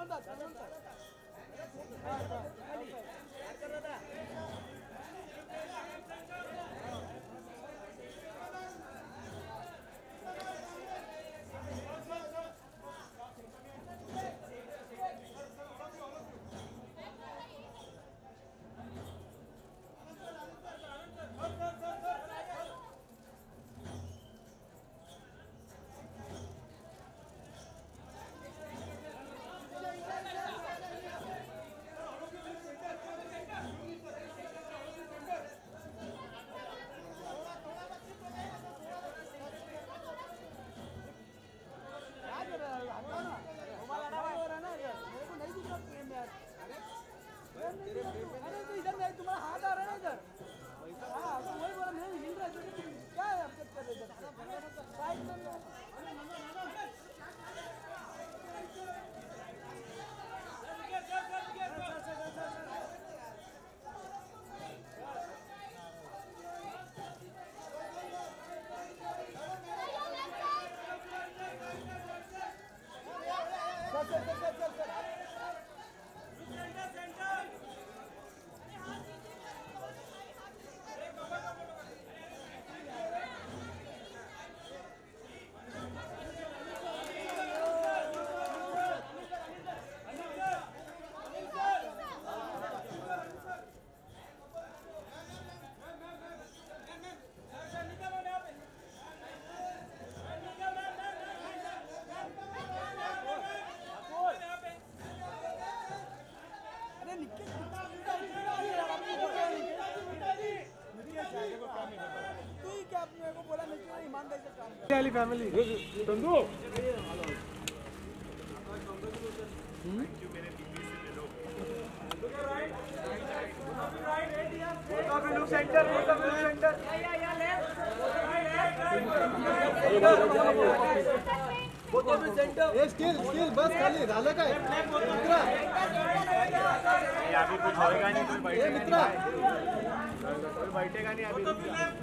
Family Chandu skill बस खाली झालं काय मित्रा अभी कुछ होएगा नहीं कोई बैठेगा मित्रा कोई बैठेगा नहीं अभी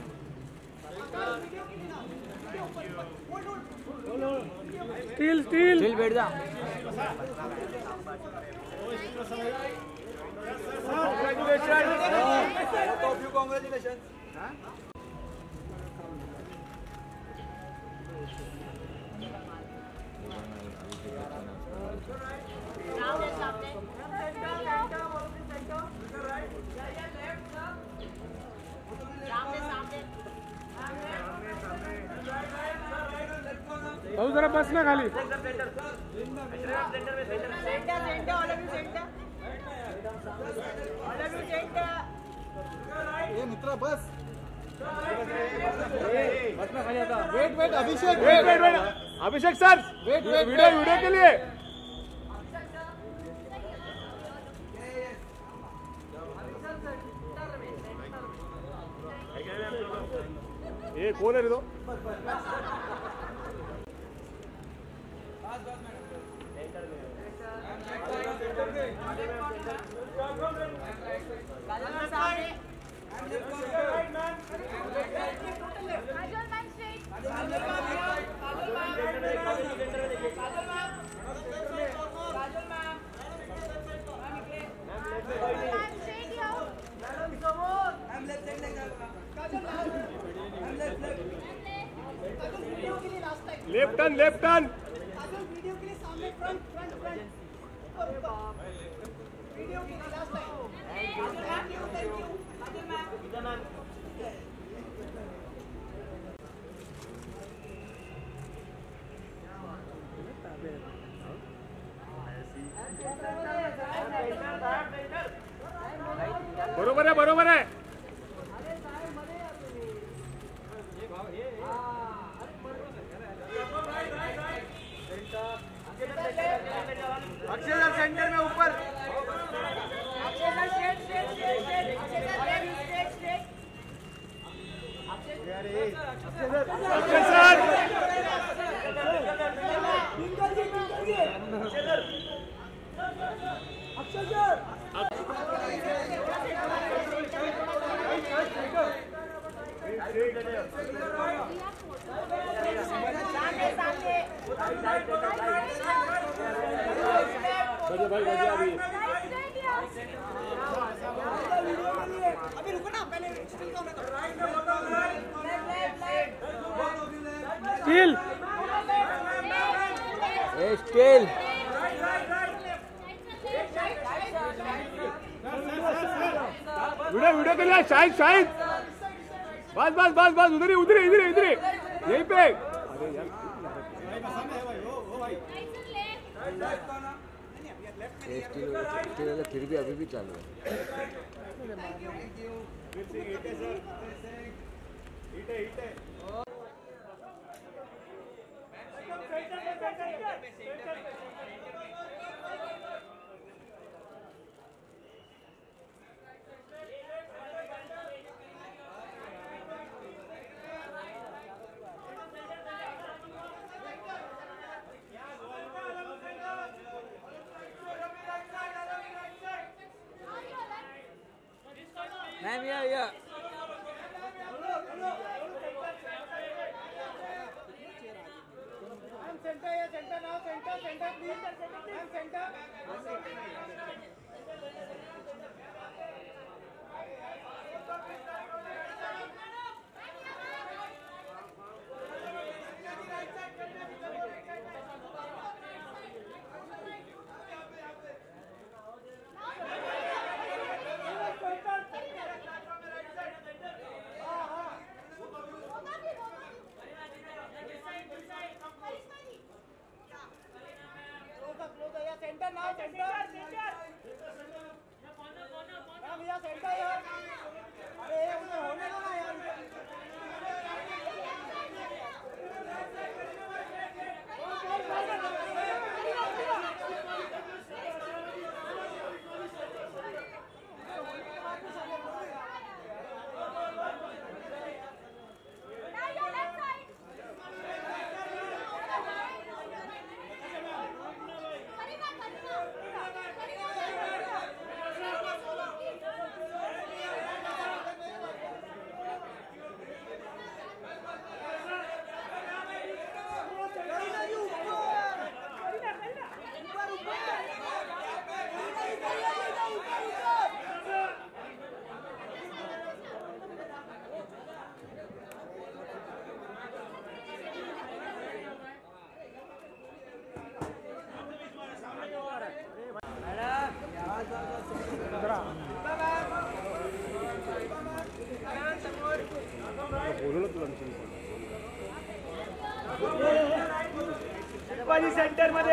स्टील बैठ जा कांग्रेचुलेशन भाऊ जरा बस ना खाली मित्रा बस ना खाली आता वेट अभिषेक सर वीडियो के लिए ये कौन है रे तो लेफ्ट टर्न वीडियो के लिए सामने फ्रंट वीडियो के लिए last time thank you ma'am बरोबर है अक्षय सर सेंटर में ऊपर अक्षय सर सामने भाई अभी अभी रुको ना पहले स्टिल का स्टिल ए स्टिल वीडियो कर लिया शाहिद शाहिद बस बस बस बस उधर ही उधर ही इधर इधर यहीं पे अरे यार स्टिल फिर भी अभी भी चालू है मैम या centre now centre please centre centre now centre ma'am या सेंटर यार अरे उधर होने दो ना यार सेंटर मध्ये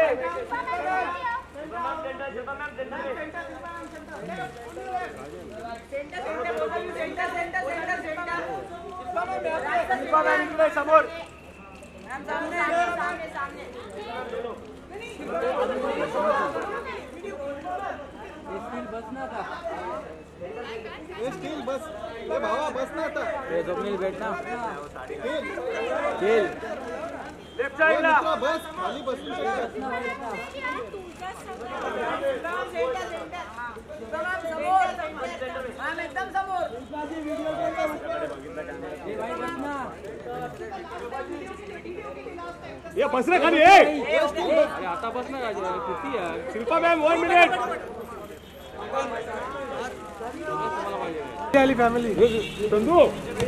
समोर बसना था स्टील बस ये भावा बसना था ये जमीन बैठना स्टील लेफ्ट साइड ला बस खाली बसून एकदम समोर ये बस रे खाली आता बस ना किती आहे शिल्पा मॅम 1 मिनिट आली फॅमिली संधू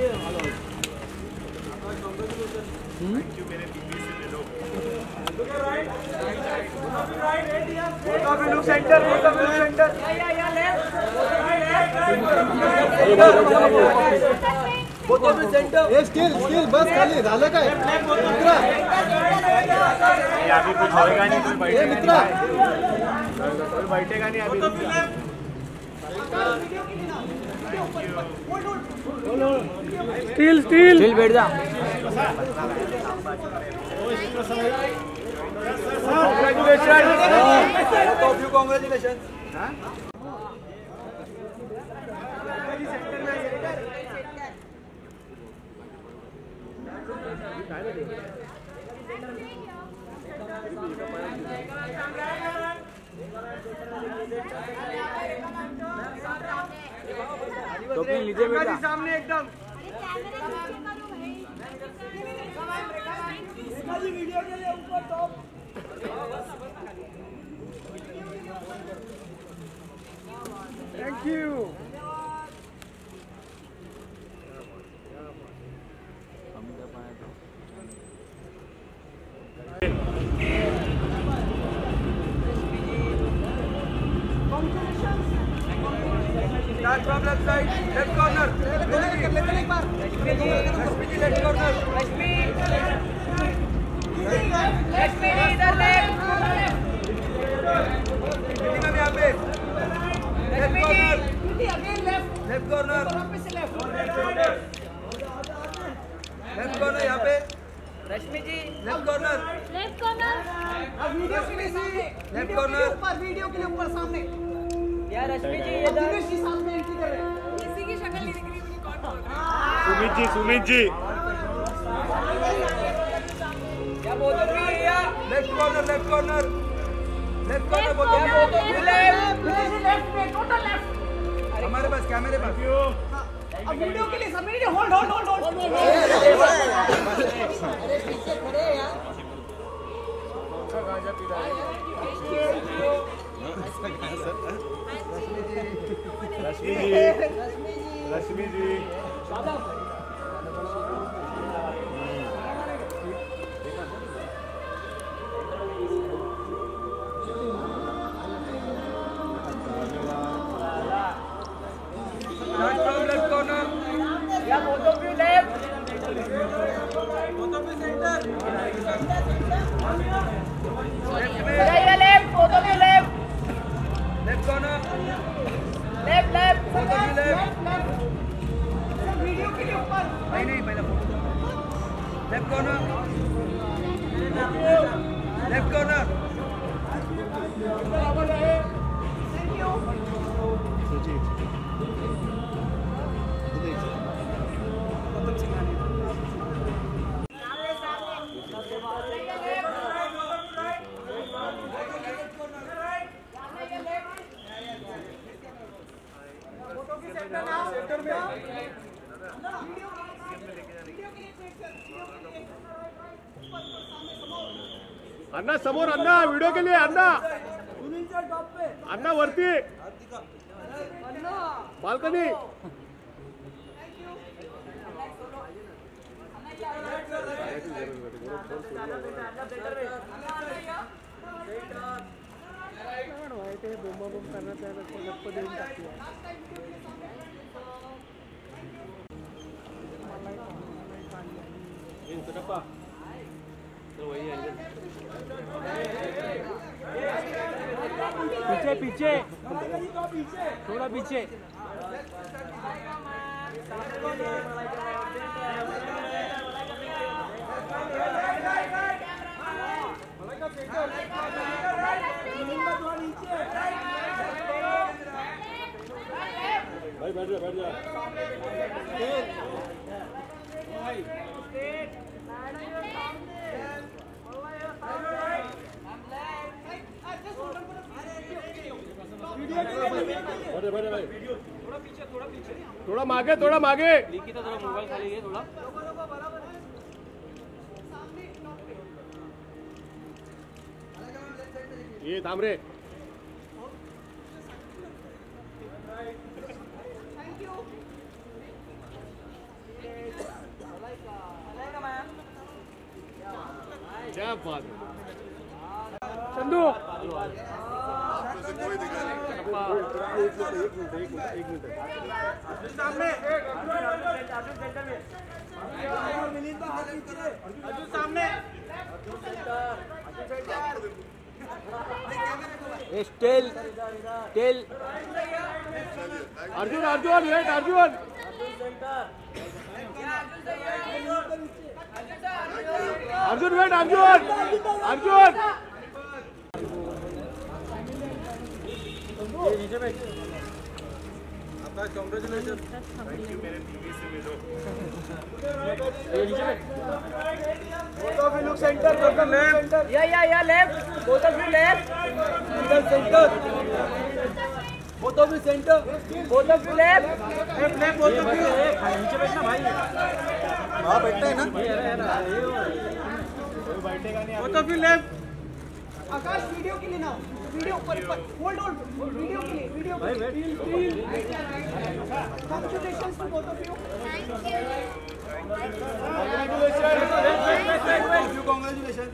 स्किल बस खाली झालं काय मित्रा अभी कुछ होएगा नहीं कोई मित्रा बैठेगा नहीं अभी स्टील बैठ जा कॉन्ग्रेचुलेशन तो लीजिए बेटा सामने एकदम वीडियो के लिए ऊपर top thank you. Start from left side, left corner. एक बार Rashmi left corner. Rashmi इधर लेफ्ट Radika यहाँ पे. Left corner. Again left Left corner. वापस से लेफ्ट Left corner यहाँ पे. Rashmi ji Left corner. अब वीडियो के लिए सामने Left corner. वीडियो के लिए ऊपर सामने या रश्मि जी अब इधर दिनेश जी साथ में एंट्री कर रहे हैं किसी की शक्ल नहीं दिख रही मुझे कौन बोल रहा सुमित जी, सुमित जी। क्या बोल रही है या Left corner, left corner. Left corner बोल क्या बोल दो. रही है लेफ्ट में टोटल लेफ्ट हमारे पास कैमरे पास. अब वीडियो के लिए सबने hold hold hold hold Rashmi ji, Rashmi ji. Start from left corner. या both of you left Both of you center. या left both of you left Left corner. Left left Both of you left. Video के लिए ऊपर नहीं पहला photo. Left corner. Left corner. Anna समोर, Anna video के लिए, अन्ना अन्ना वरती बाल्कनी. पीछे पीछे थोड़ा पीछे भाई बैठ जा, बैठ जा। बैठे भाई, थोड़ा मागे, थोड़ा मागे. लिखी तो थोड़ा मोबाइल खाली है थोड़ा ये थांब रे. क्या बात है चंदू. एक मिनट सामने. सामने. Tell tell Arjun, Arjun wait, Arjun. Arjun wait, Arjun, Arjun. Congratulations. Thank you. मेरे टीवी से मिलो. Both of you look center. Both of you center. या left both of you left Middle center. Both of you center. Both of you left Left both of you. नीचे बैठना भाई हाँ बैठता है ना. बैठेगा नहीं Both of you left. Akash video के लिए ना वीडियो ऊपर होल्ड वीडियो के लिए congratulations to both of you Congratulations.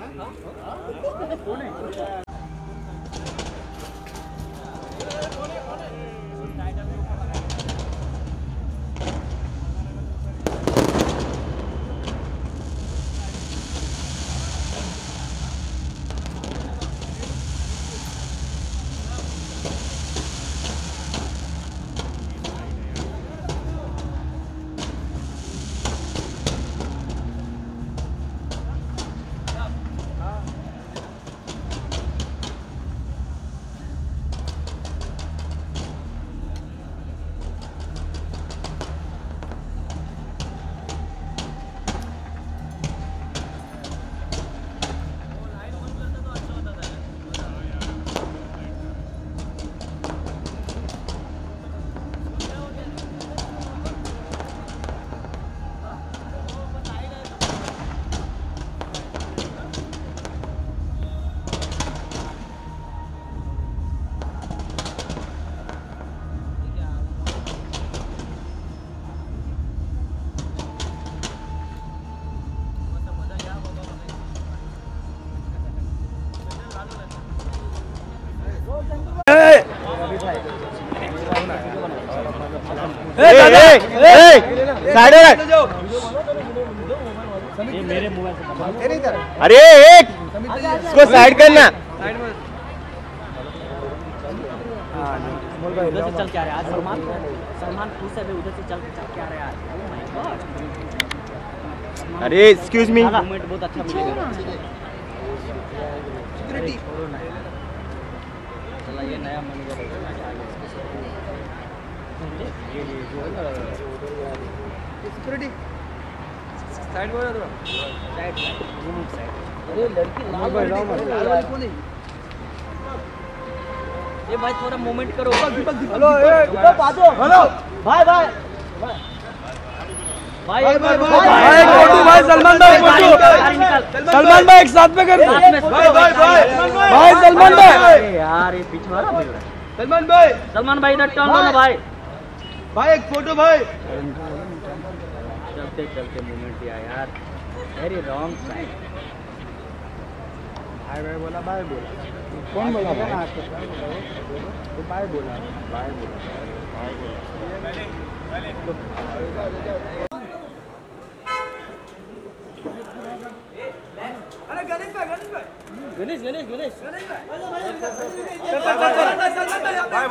अरे एक इसको साइड करना। उधर से चल के आ रहा है आज सलमान खुद से उधर से चल के आ रहा है आज। Oh my god. अरे एक्सक्यूज मी, मोमेंट बहुत अच्छा मिलेगा। सिक्योरिटी चला ये नया मैनेजर है सिक्योरिटी साइड बोल रहा साइड साइड। अरे लड़की लाल वाली कौन है? ये भाई थोड़ा मोमेंट करो। हेलो बाजो हेलो भाई भाई भाई फोटो भाई सलमान भाई फोटो सलमान भाई एक साथ में कर दो भाई सलमान भाई यार ये पीछे वाला बोल रहा है। सलमान भाई इधर टर्न लो ना भाई। भाई एक फोटो भाई चलते चलते मोमेंट दिया यार। Very wrong side. भाई बोला कौन बोला भाई बोला अरे गणेश भाई गणेश भाई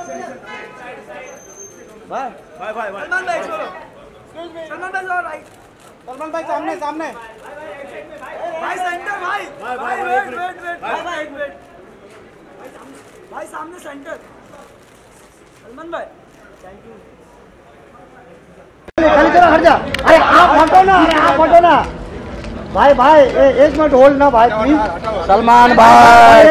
सलमान भाई छोड़ो सलमान भाई छोड़ो राइट सलमान भाई सामने भाई सेंटर भाई वेट भाई एक मिनट भाई सामने सेंटर सलमान भाई थैंक यू खाली चलो हट जा। अरे आप हटो ना भाई एक मिनट होल्ड ना भाई प्लीज। सलमान भाई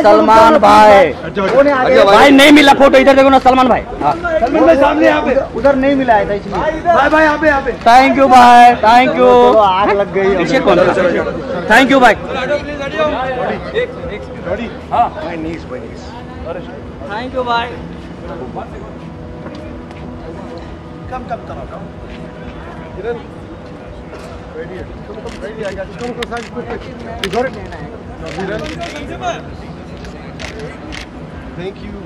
भाई नहीं मिला फोटो, इधर देखो ना सलमान भाई। सलमान भाई सामने यहाँ पे उधर नहीं मिला है इसलिए भाई यहाँ पे थैंक यू भाई, थैंक यू। आग लग गई। पीछे कौन? थैंक यू भाई। थैंक यू भाई। Come Thank you.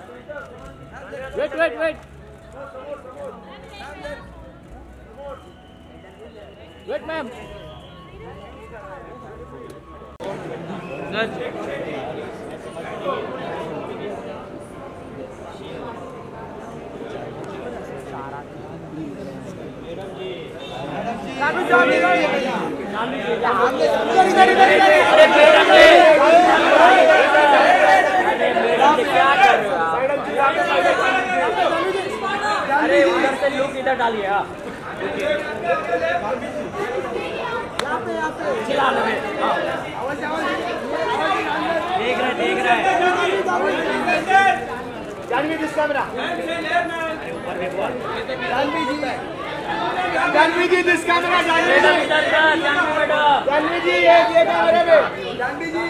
Wait. Wait ma'am अरे उधर से लुक इधर डालिए देख रहे Janhvi this camera Janhvi ji this camera Janhvi ji ये कैमरे में जानवी जी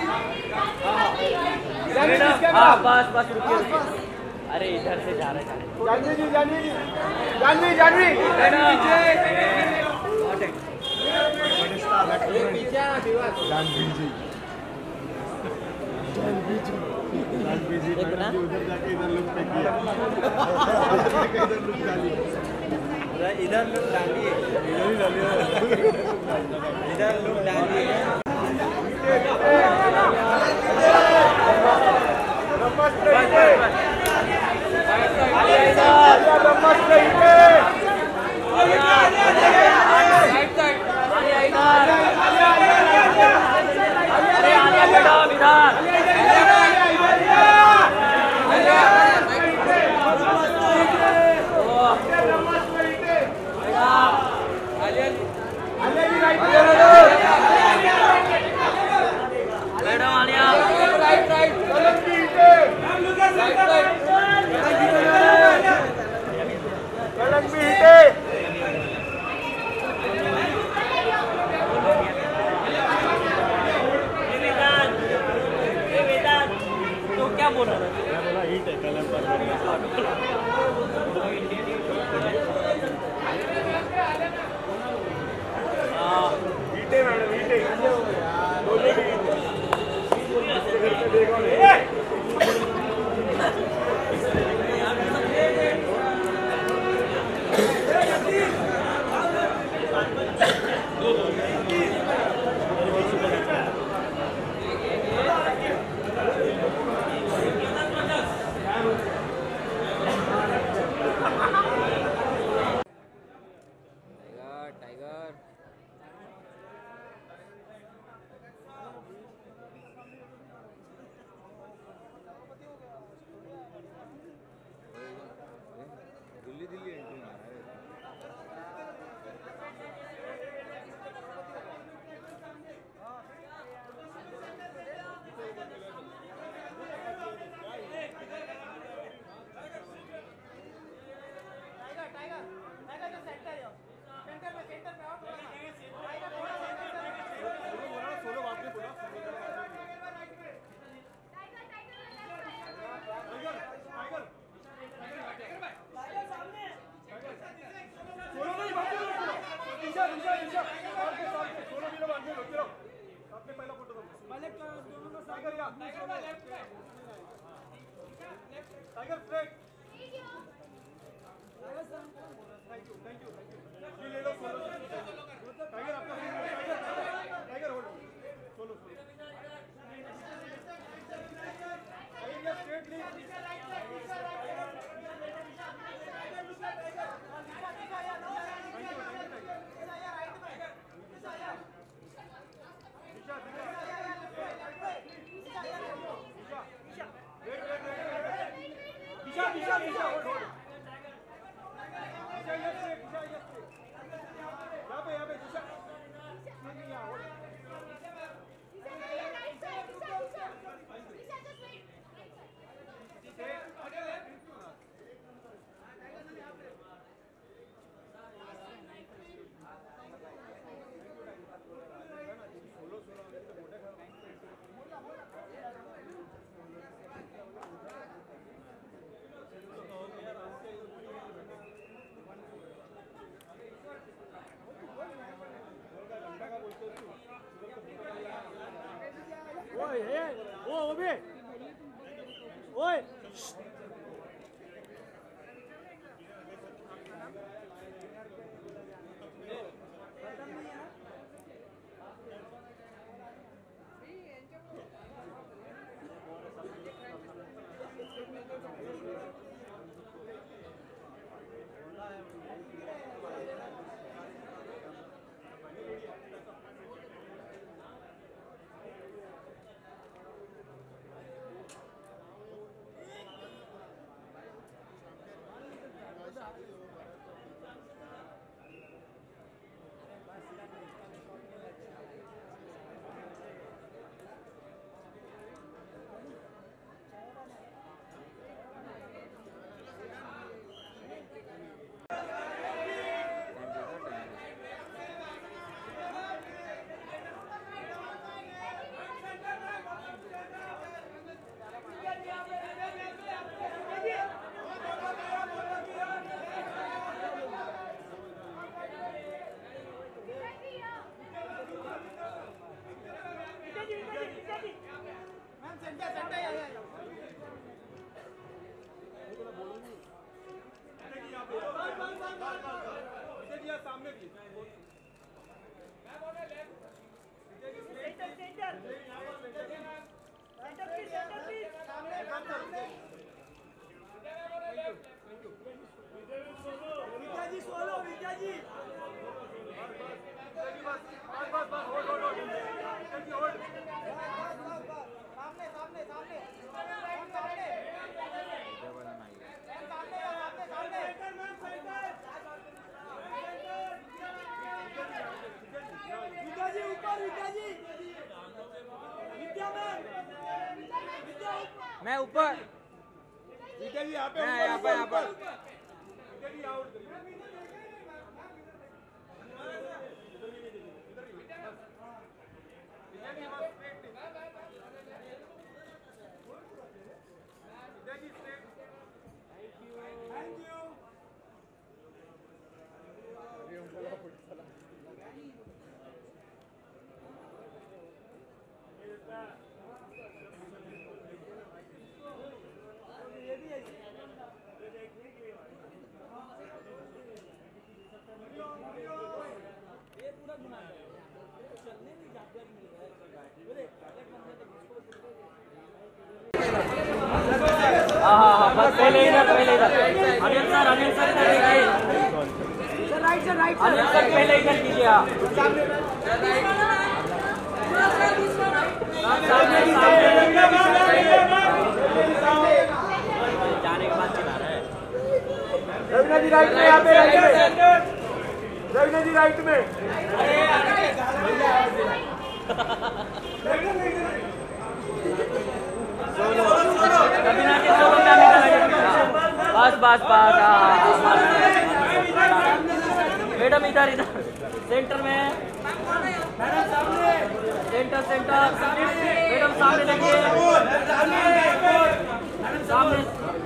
बस बस रुकिए अरे इधर से जा रहे जानवी जी जानवी जानवी देखना इधर लोग डालिए इधर लोग डालिए क्या बोल रहा था? मैं ऊपर नीता जी यहाँ पे यहाँ पर नीता जी आउट हाँ बस पहले इधर अनिल सर इधर राइट अनिल सर पहले इधर कीजिए आप जाने के बाद चला रहा है रवीना जी राइट में यहाँ पे रवीना जी राइट में बस मैडम इधर सेंटर में सेंटर मैडम सामने देखिए सामने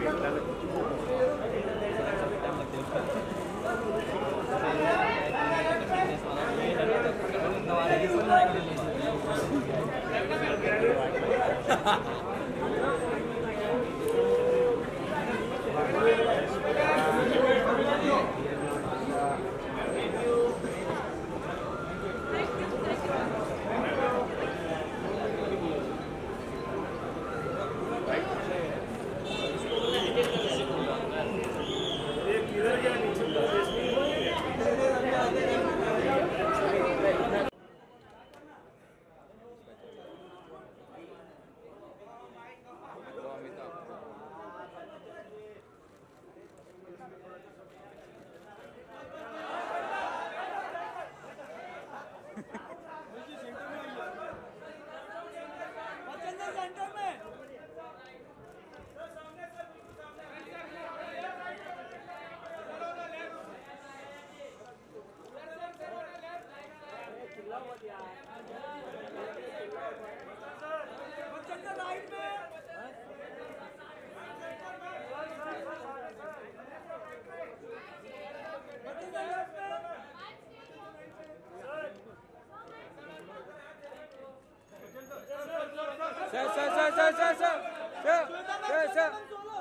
सर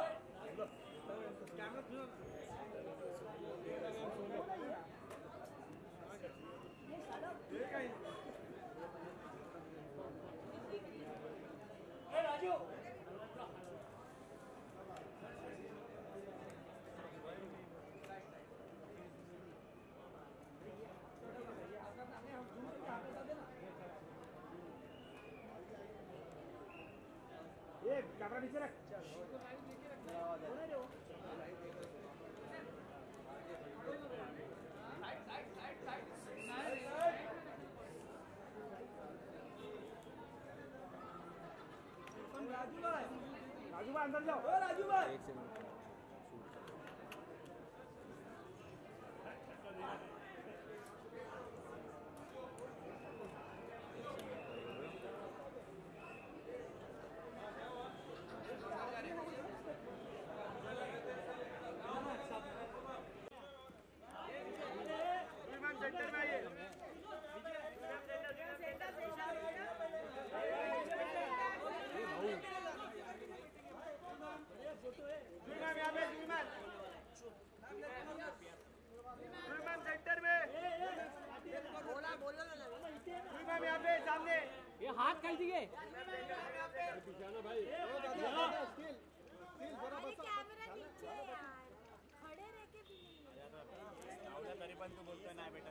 कैमरा नीचे रख राजू भाई अंदर जाओ राजू भाई ये हाथ कर दिए कैमरा नीचे है यार खड़े रह के भी तरीपन तो बोलते ना बेटा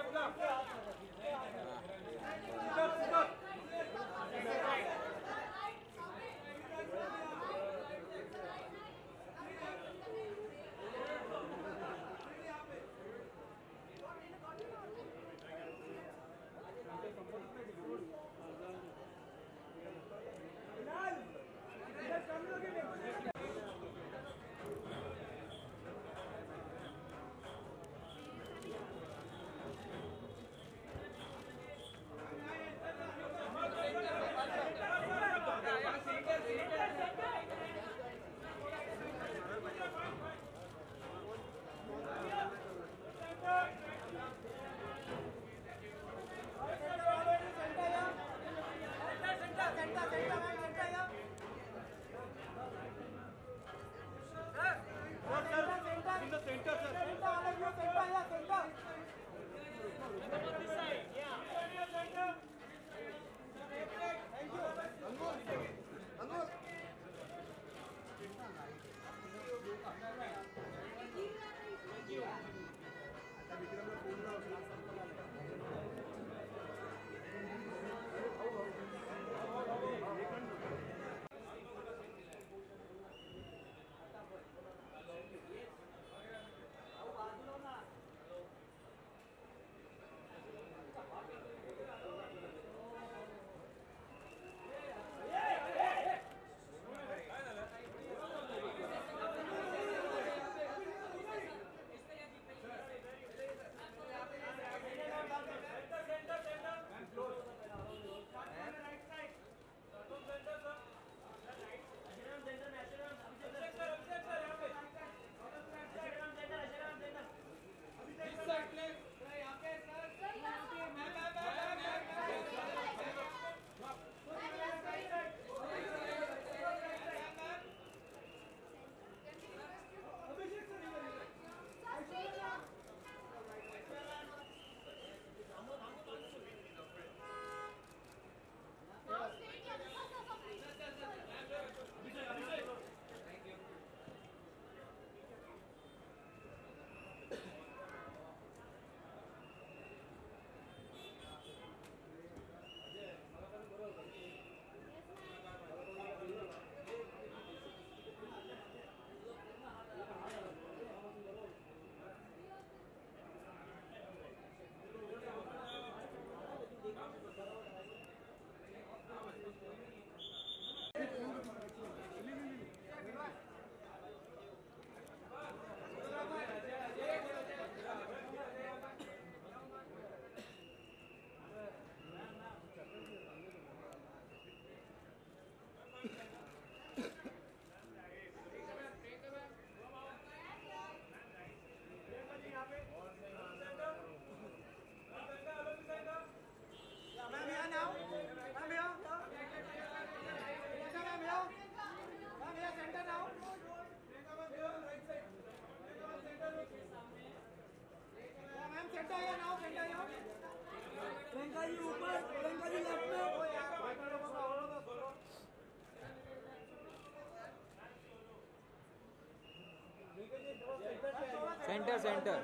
सेंटर सेंटर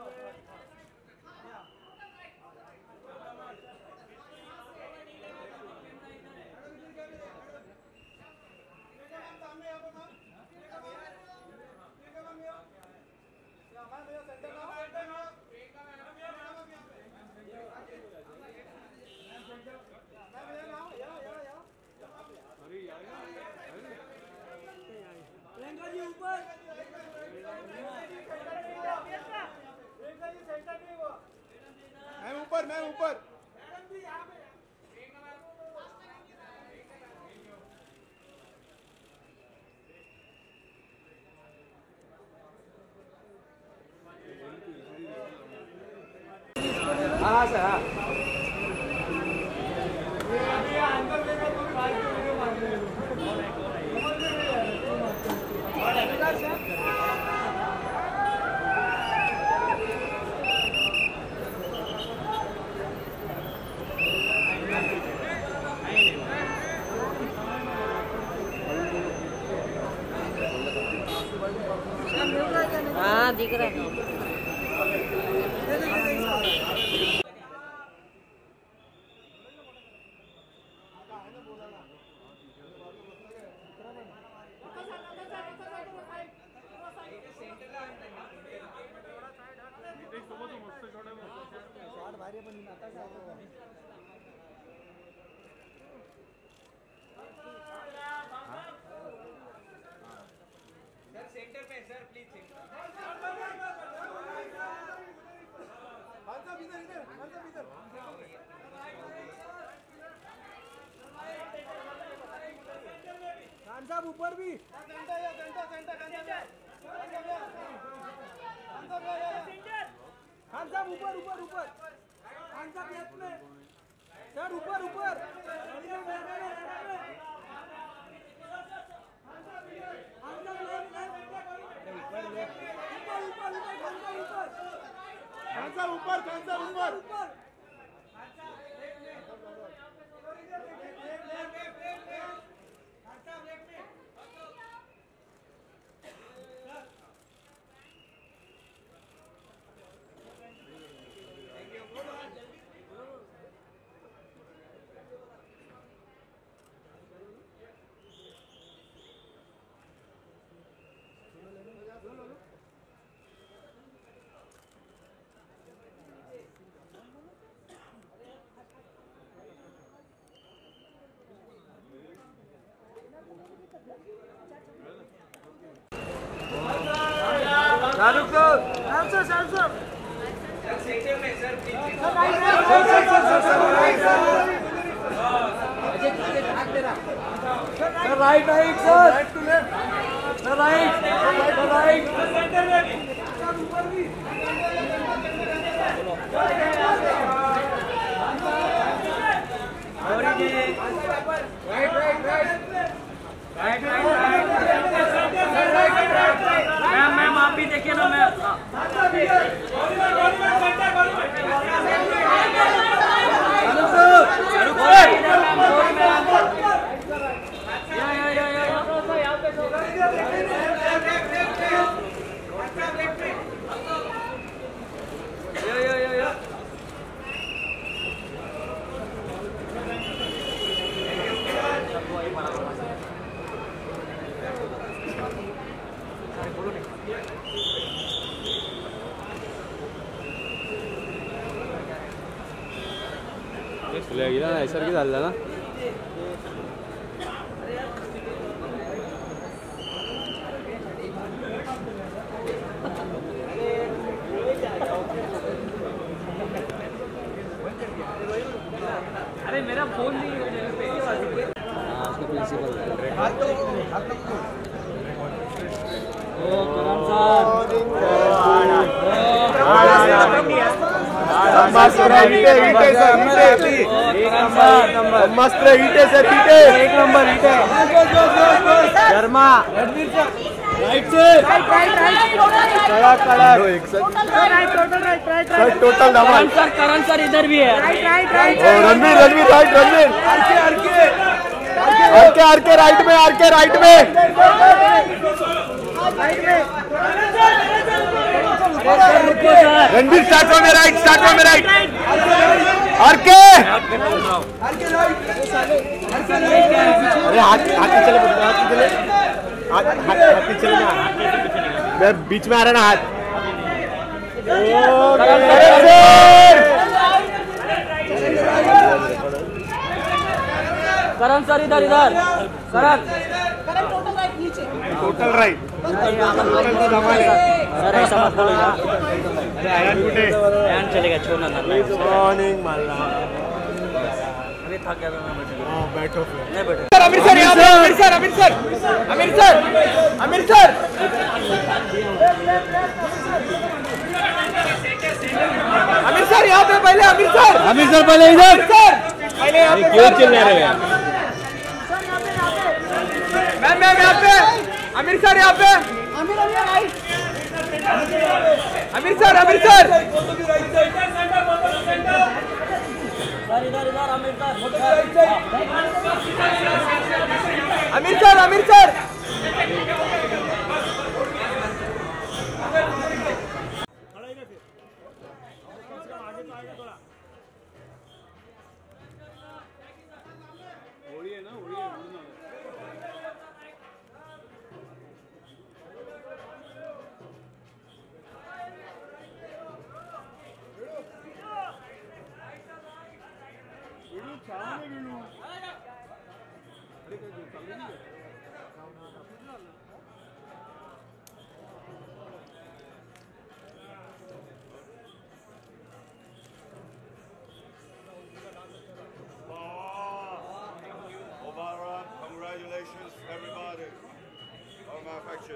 मैं ऊपर हाँ सर हाँ हाँ दिख रहा है। साहब ऊपर भी खान साहब ऊपर ऊपर ऊपर खान साहब लेफ्ट में सर ऊपर ऊपर खान साहब ऊपर right right sir right right ma'am आप भी देखिए ना मैम फुल्या नैसर्गिक झालेला ना अरे मेरा फोन नहीं मस्त ईटे सर ईटे एक नंबर ईटे शर्मा राइट से total Dhamaal sir Karan sir इधर भी है Ranveer right Ranveer R K right में रणवीर स्टार्ट में राइट आर के अरे हाथ चले ना मैं बीच में आ रहा ना हाथ करण सर इधर करण टोटल राइट सर ऐसा मत बोलो ना अरे चलेगा छोड़ना मॉर्निंग मारना अभी थक गया था मैं बैठो नहीं बैठो अमीर सर यहाँ पे पहले अमीर सर पहले इधर क्यों चिल्ला रहे हैं मैम यहाँ पे अमीर सर यहाँ पे Aamir sir Aamir sir Congratulations, everybody. All my affection.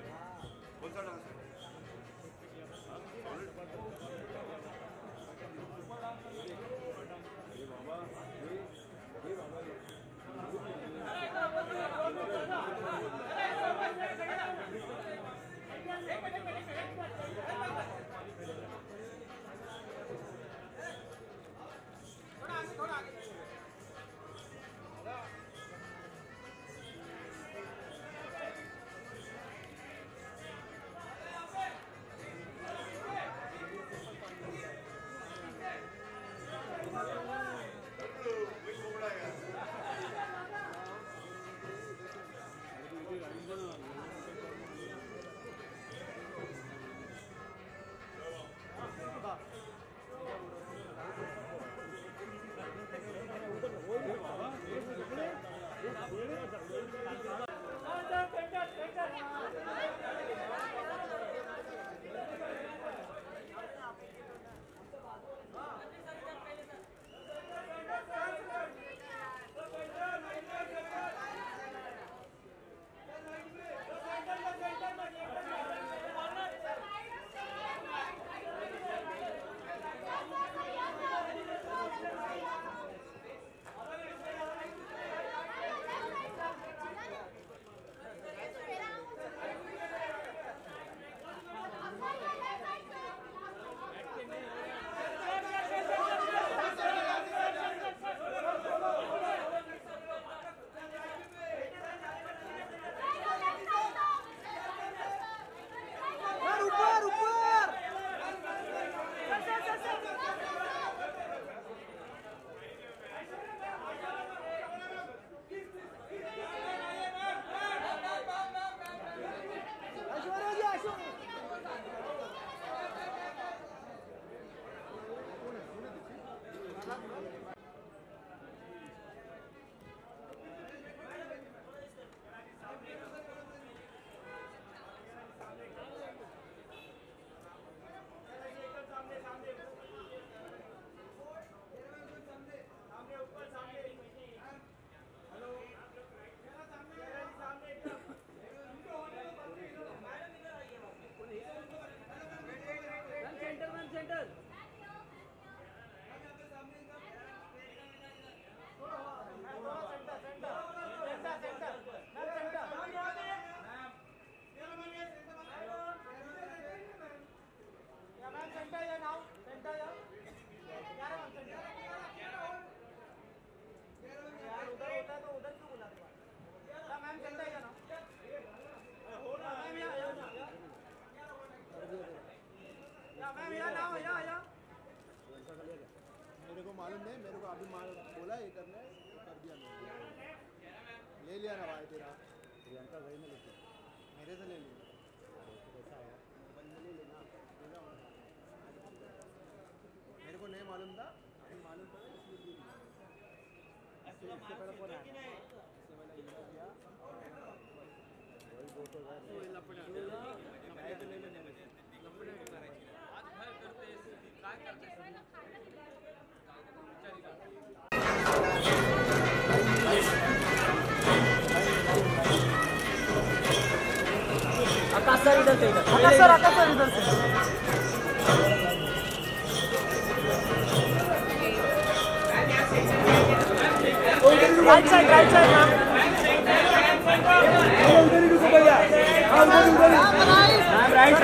मेरे को मालूम नहीं, मेरे को अभी बोला ये करने कर दिया मैंने। ले लिया ना भाई तेरा प्रियंका वही में लेके मेरे से ले लिया। कैसा है ले लेना, मेरे को नहीं मालूम था, अभी मालूम था इसलिए इससे पहले कौन आया? इससे पहले इंडिया किया वही दो तो गए तो ले लेने में आकाश सर इधर से इधर आकाश सर इधर से राइट साइड मैम उधर ही रुको भैया उधर राइट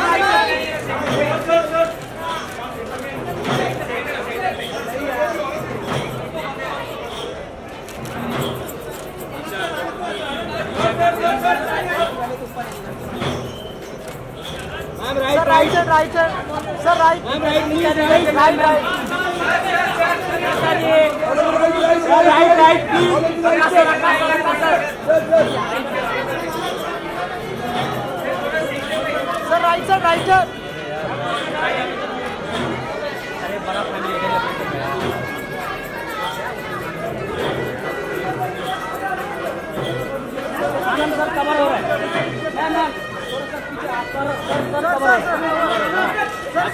राइट सर राइट अरे बड़ा family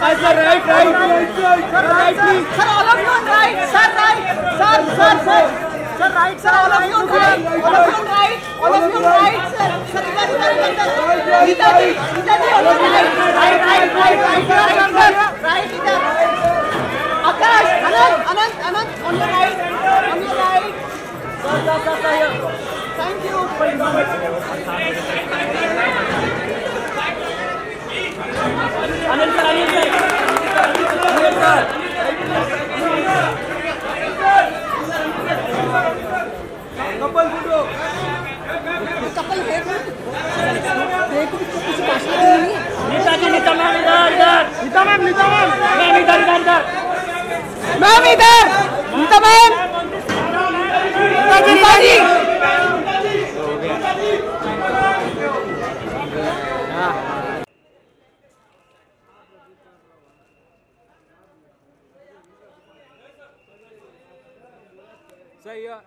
Sir, right, right, sir, right, please. Sir, all of you on right. Sir, right. Sir, right, sir, all of you on right. All of you on right. All of you on right, sir. Sir, Nita ji, on your right. Right, Nita. Akash, Anand, on your right. On your right. Sir, here. Thank you. Anil sir. Couple photo. Couple here. देखो कुछ भाषण नहीं है। Nita ma'am इधर। Nita ma'am. Ma'am इधर। Ma'am इधर। Nita ma'am. Nita ji. सही है।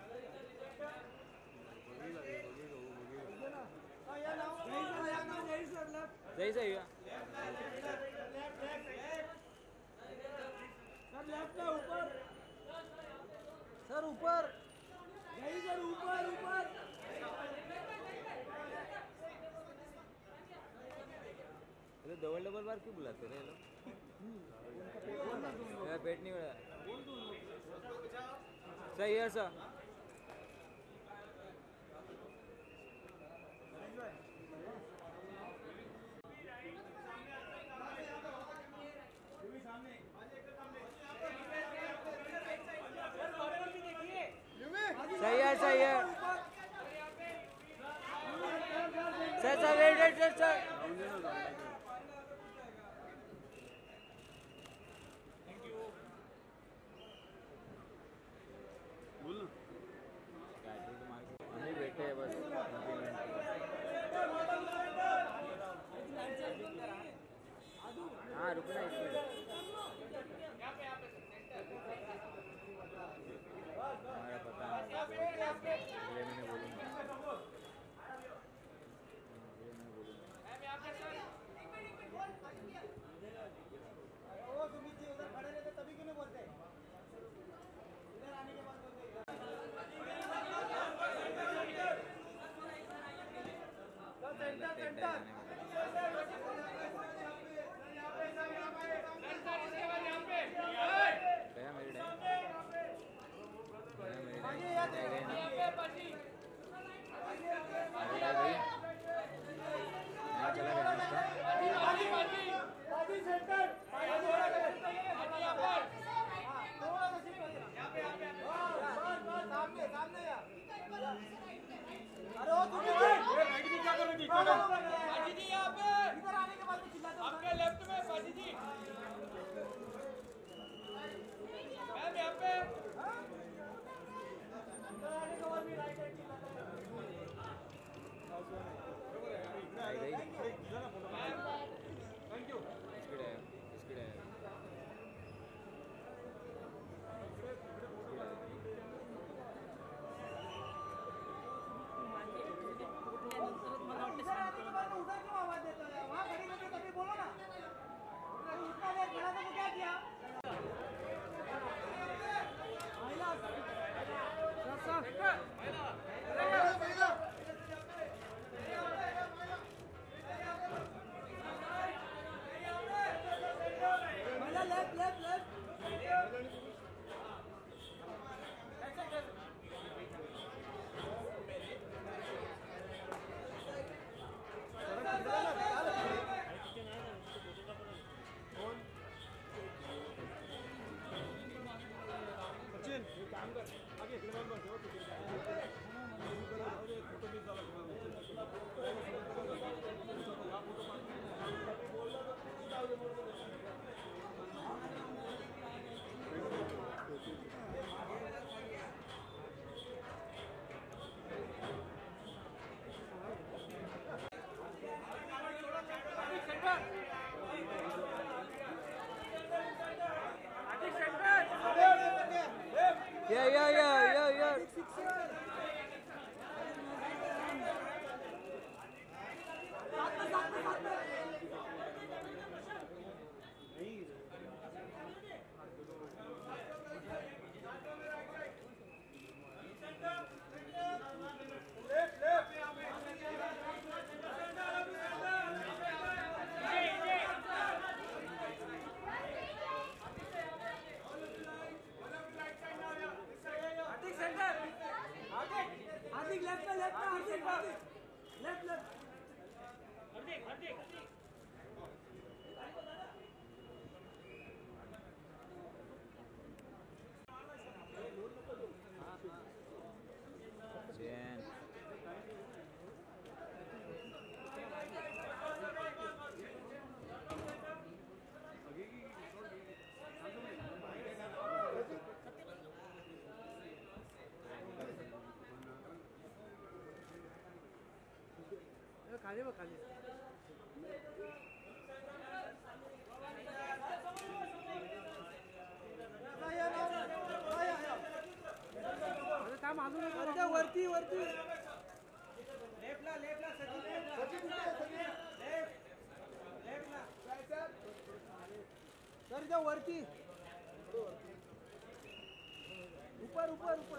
सही है। सर ऊपर। यही सर ऊपर। अरे डबल बार क्यों बुलाते रहे लोग? मेरा पेट नहीं बड़ा। सही है सर। सही है। Sir wait sir. बैठे बस। हाँ रुकना इसमें। हमारा पता नहीं अगले महीने बोलूँगा। खाली वो खाली वरती वरती लेफ्टला सचिन सर जाओ वरती ऊपर ऊपर ऊपर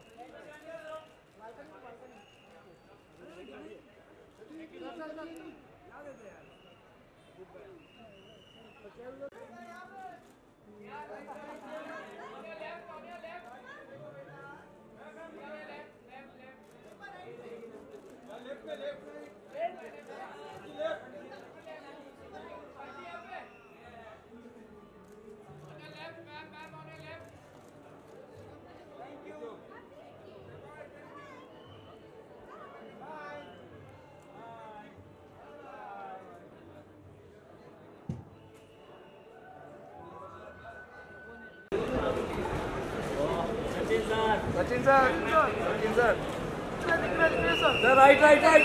Sachin sir sir right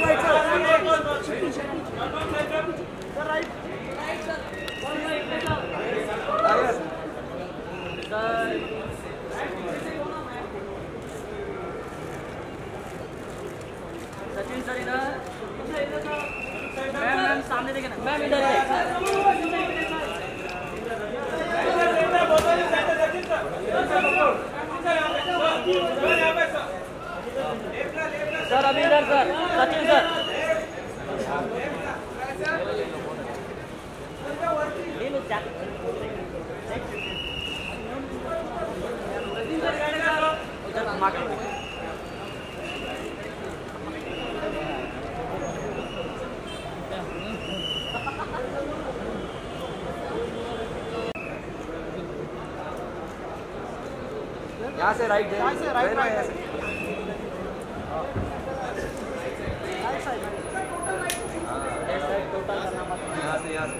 Sachin sir इधर मैम सामने देखे ना मैम इधर सर अभी इधर सर सचिन सर ये लोग उधर मार्केट यहाँ से राइट है, यहाँ से राइट यहाँ से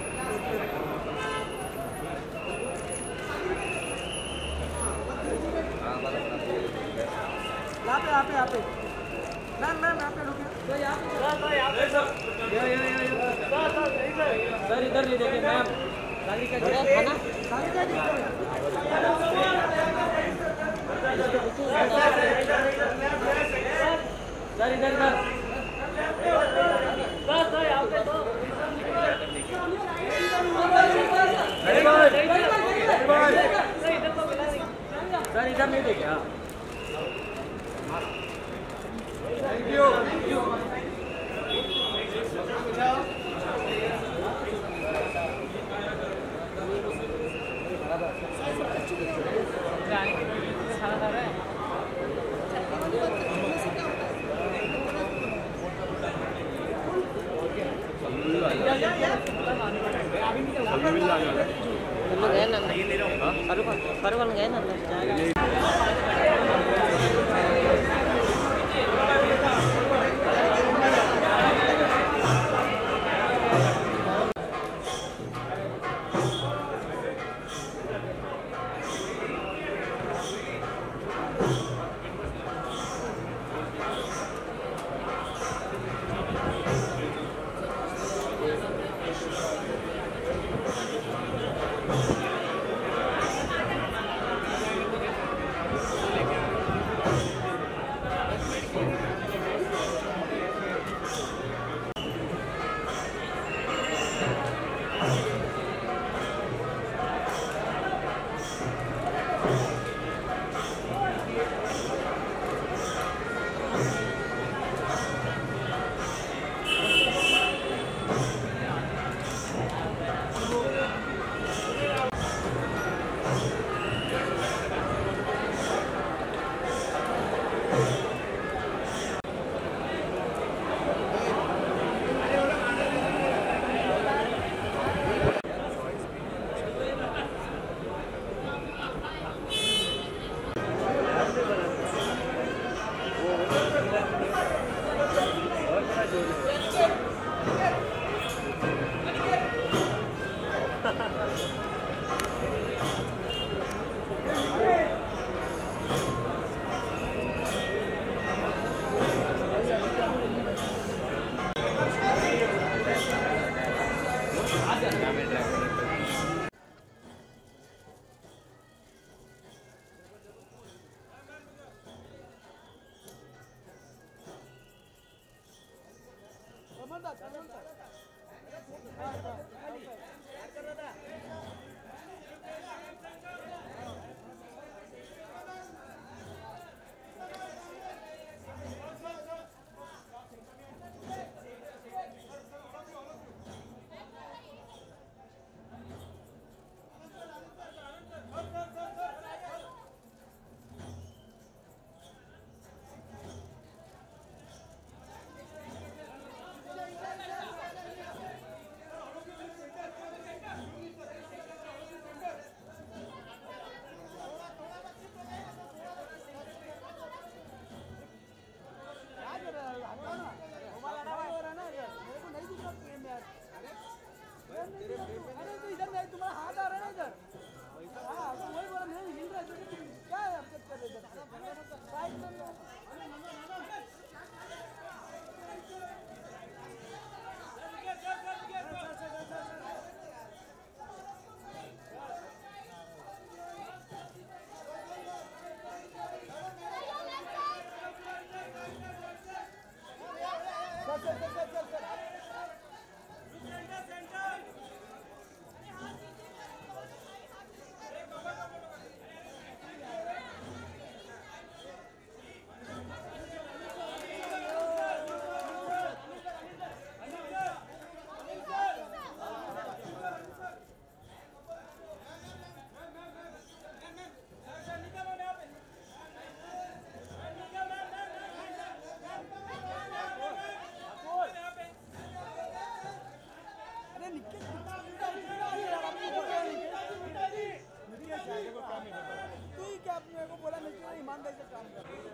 यहाँ पे मैम यहाँ पे रुकिए सर इधर ले देखिए मैम राधिका का खाना सर इधर सर इधर नहीं देखिए थैंक यू गए ना अरे तो इधर नहीं, तुम्हारा हाथ आ रहा है ना इधर। हाँ तो वही बोला, नहीं हिल रहा है, क्या है अब कर रहे तू ही क्या मेरे को बोला, मैं ईमानदारी से काम कर रहा हूँ।